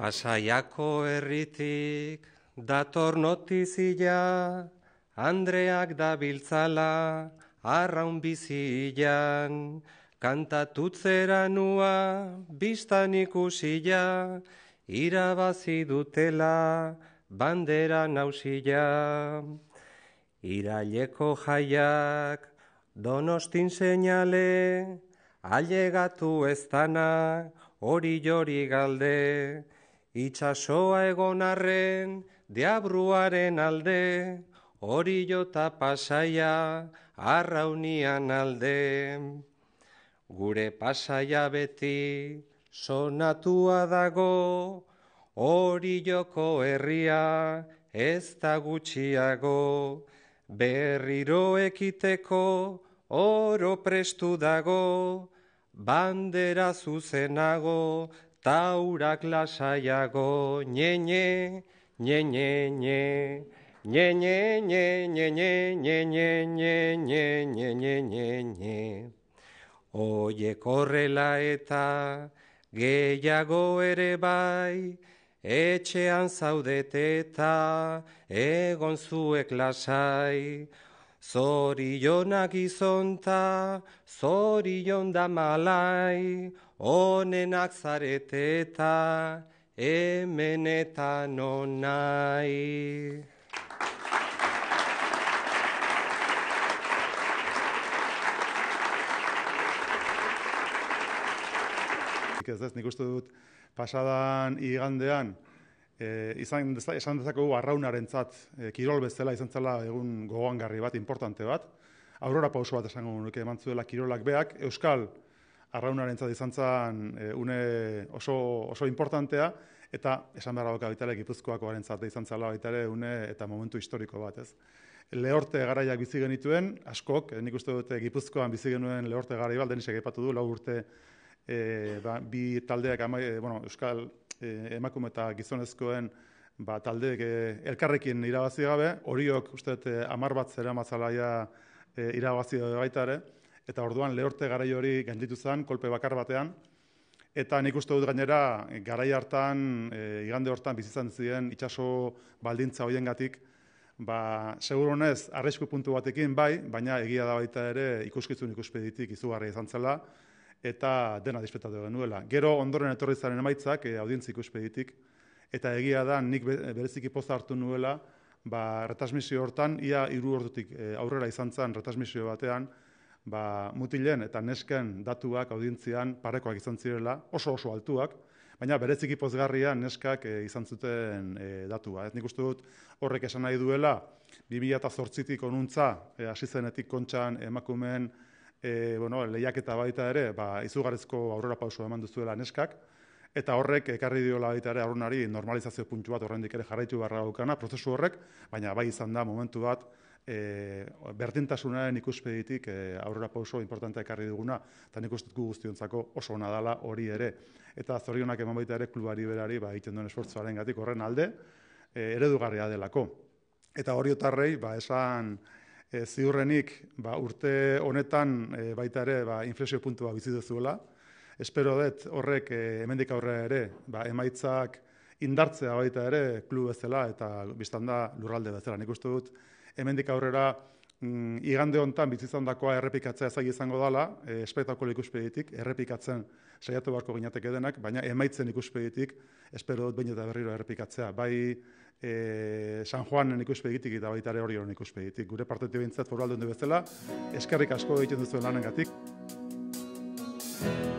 Pasaiako herritik dator notizia, Andreak dabiltzala arraun bizian, kantatutzera nua bistan ikusia, irabazi dutela bandera nausia. Iraileko jaiak Donostin seinale, ailegatu ez dana hori jori galde, itxasoa egon arren diabruaren alde, hori jota Pasaia arraunian alde. Gure Pasaia beti sonatua dago, hori joko herria ez da gutxiago, berriro ekiteko oro prestu dago, bandera zuzenago, taurak lasaiago, nye, nye, nye, nye, nye. Nye, nye, nye, nye, nye, nye, nye, nye, nye, nye, nye, nye, nye. Oiek horrela eta gehiago ere bai, etxean zaudete eta egon zuek lasai. Zorionak gizonta, zorion da malai, onenak zarete eta hemenetan onai. Nik uste dut pasadan igandean esan dezakegu arraunarentzat kirol bezala izan zela egun gogoangarri bat, importante bat. Aurrera pauso bat esango nuke eman zuela kirolak beak, Euskal arraunarentzat izan zen une oso importantea, eta esan behar dauka baita ere Gipuzkoakoarentzat izan zela baita ere une eta momentu historiko bat, ez. Lehorte garaiak bizi genituen, askok, nik uste dut Gipuzkoan bizi genuen lehorte garai bat, Denisek aipatu du, 4 urte bi taldeak, Euskal emakume eta gizonezkoen taldeek elkarrekin irabazi gabe, horiok uste 10 bat zeramatzalaia irabazi baita ere, eta orduan lehorte garai hori gainditu zen, kolpe bakar batean, eta nik uste dut gainera, garai hartan, igande hortan bizizan ziren itxaso baldintza hoiengatik, seguronez, arrisku puntu batekin bai, baina egia da baita ere ikuskizun ikuspeditik izugarria izan zela, eta dena disfrutatu genuela. Gero ondoren etorri zaren emaitzak, audientzi ikuspeditik, eta egia da nik bereziki poza hartu nuela, retransmisio hortan, ia 3 ordutik aurrera izan zen retransmisio batean, mutilen eta nesken datuak audientzian parekoak izan zirela, oso altuak, baina bereziki pozgarria neskak izan zuten datua. Nik uste dut horrek esan nahi duela, 2008tik onuntza, hasi zenetik Kontxan emakumeen lehiaketa baita ere, izugarrizko aurrera pauso eman duzuela neskak, eta horrek ekarri diola baita ere aurrenari normalizazio puntu bat horrendik ere jarraitu beharra daukana, prozesu horrek, baina bai izan da momentu bat berdintasunaren ikuspeditik aurrera pauso importantea ekarri duguna, eta nik uste gu guztiontzako oso ona dela hori ere. Eta zorionak eman baita ere klubari berari egiten duen esfortzuaren gatik horren alde, eredugarria delako. Eta horiotarrei, esan ziurrenik urte honetan baita ere inflexio puntua bizi duzuela. Espero dut horrek hemendik aurrera ere emaitzak indartzea baita ere klub bezala eta biztanda lurralde bezala. Nik uste dut hemendik aurrera igande honetan bizizandakoa errepikatzea zaila izango dela, espektakulo ikuspeditik, errepikatzen saiatu beharko ginateke denak, baina emaitzen ikuspeditik espero dut behin eta berriro errepikatzea. Bai San Juanen ikuspegitik eta baita ere Orionen ikuspegitik. Gure partetik behintzat foru aldundu bezala, eskerrik asko egiten duzuen lanengatik.